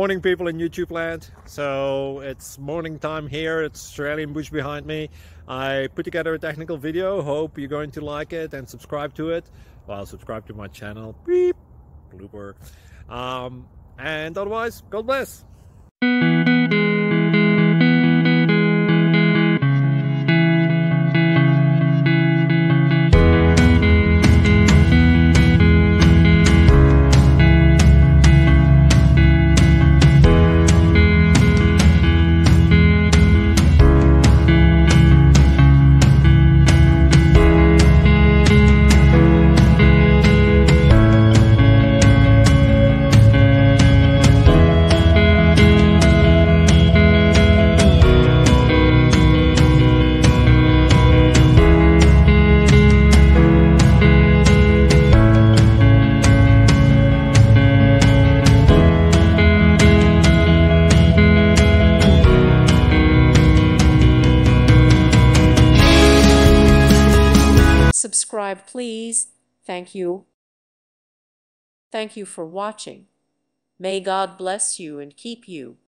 Morning, people in YouTube land. So it's morning time here. It's Australian bush behind me. I put together a technical video. Hope you're going to like it and subscribe to it. Well, subscribe to my channel. Beep. Blooper. And otherwise, God bless. Subscribe, please. Thank you. Thank you for watching. May God bless you and keep you.